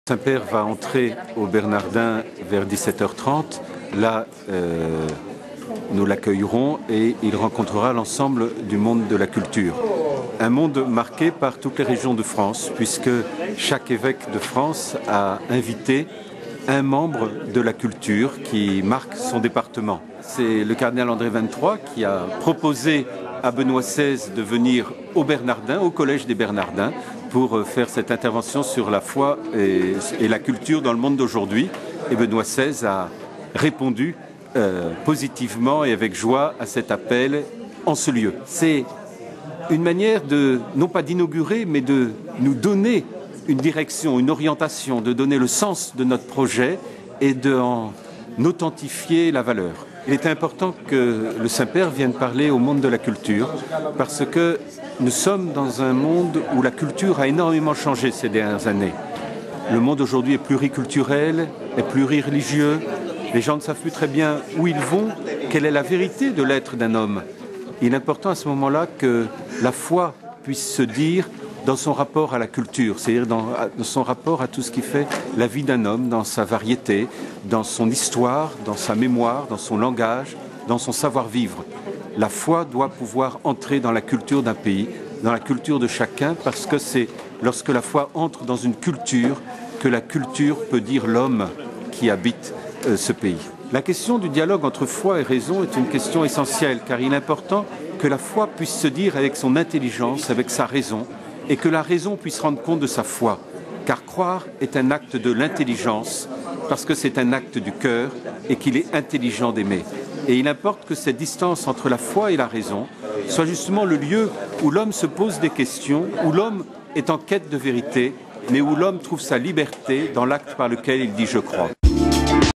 Saint-Père va entrer au Bernardin vers 17h30. Là, nous l'accueillerons et il rencontrera l'ensemble du monde de la culture. Un monde marqué par toutes les régions de France, puisque chaque évêque de France a invité un membre de la culture qui marque son département. C'est le cardinal André XXIII qui a proposé à Benoît XVI de venir au Bernardin, au Collège des Bernardins, pour faire cette intervention sur la foi et la culture dans le monde d'aujourd'hui. Et Benoît XVI a répondu positivement et avec joie à cet appel en ce lieu. C'est une manière non pas d'inaugurer, mais de nous donner une direction, une orientation, de donner le sens de notre projet et d'en authentifier la valeur. Il est important que le Saint-Père vienne parler au monde de la culture parce que nous sommes dans un monde où la culture a énormément changé ces dernières années. Le monde aujourd'hui est pluriculturel, est plurireligieux. Les gens ne savent plus très bien où ils vont, quelle est la vérité de l'être d'un homme. Il est important à ce moment-là que la foi puisse se dire dans son rapport à la culture, c'est-à-dire dans son rapport à tout ce qui fait la vie d'un homme, dans sa variété, dans son histoire, dans sa mémoire, dans son langage, dans son savoir-vivre. La foi doit pouvoir entrer dans la culture d'un pays, dans la culture de chacun, parce que c'est lorsque la foi entre dans une culture que la culture peut dire l'homme qui habite ce pays. La question du dialogue entre foi et raison est une question essentielle, car il est important que la foi puisse se dire avec son intelligence, avec sa raison, et que la raison puisse rendre compte de sa foi. Car croire est un acte de l'intelligence, parce que c'est un acte du cœur et qu'il est intelligent d'aimer. Et il importe que cette distance entre la foi et la raison soit justement le lieu où l'homme se pose des questions, où l'homme est en quête de vérité, mais où l'homme trouve sa liberté dans l'acte par lequel il dit « je crois ».